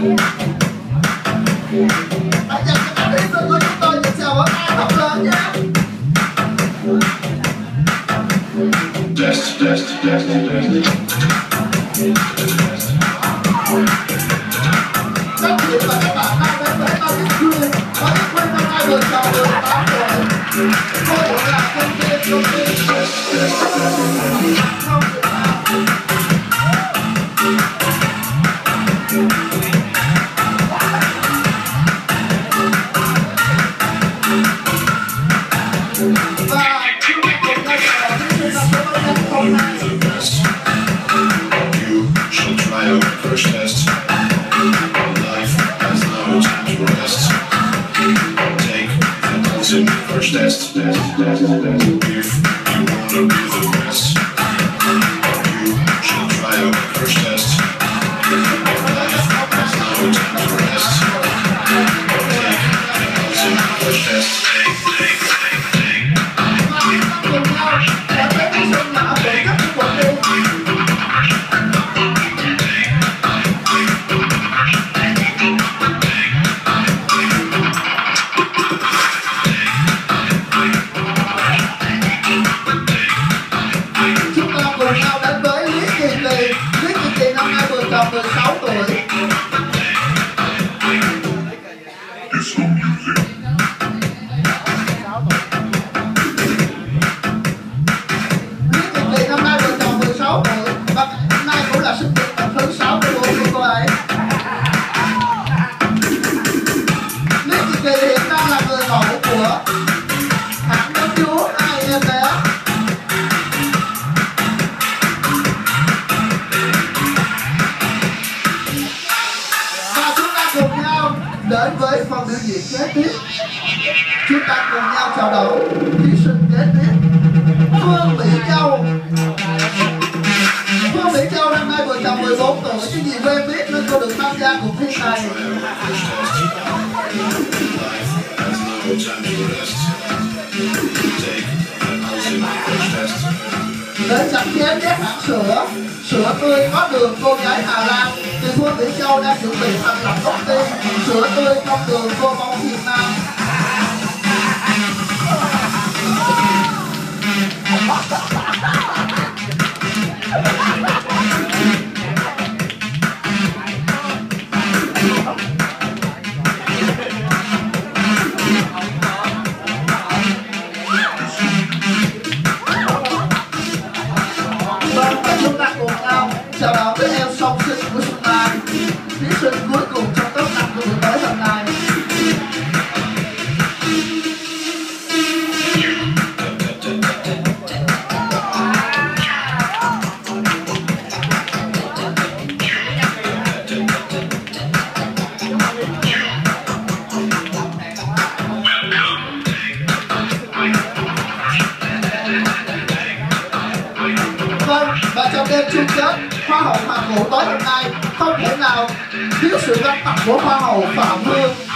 Hãy dành cho các thí sinh của chúng tôi những chào bóng ai thật lớn nhé. Các chị và các bạn đang đến với Magic Queen. Magic Queen năm nay vừa chào 18 tuổi. Cô cũng là công ty không First test, if you wanna be the best, you should try out first test. Life has no time to rest. Take first test. Tròn 16 tuổi. Lý Kiệt Lì năm nay vừa tròn 16 tuổi và năm nay cũng là sinh nhật lần thứ 64 của cô ấy. Lý Kiệt Lì hiện đang là người mẫu của hãng bán chúa Hai Em Bé. Đến với phần biểu diễn kế tiếp, chúng ta cùng nhau chào đón thí sinh kế tiếp Phương Mỹ Châu. Phương Mỹ Châu năm nay vừa tròn 14 tuổi, chứ gì quen biết nên cô được tham gia cuộc thi này. Đến chặt chém ghép hãng sữa sữa tươi có đường cô gái Hà Lan thì Phương Mỹ Châu đang chuẩn bị thành lập công ty sữa tươi không đường cô bóng Việt Nam. Chúng ta cùng nhau chào đón với em song sinh của Xuân Mai, thí sinh cuối cùng trong top 5 của buổi tối hôm nay. Và trong đêm chung kết Hoa hậu Hoàng vũ tối hôm nay không thể nào thiếu sự góp mặt của Hoa hậu Phạm Hương.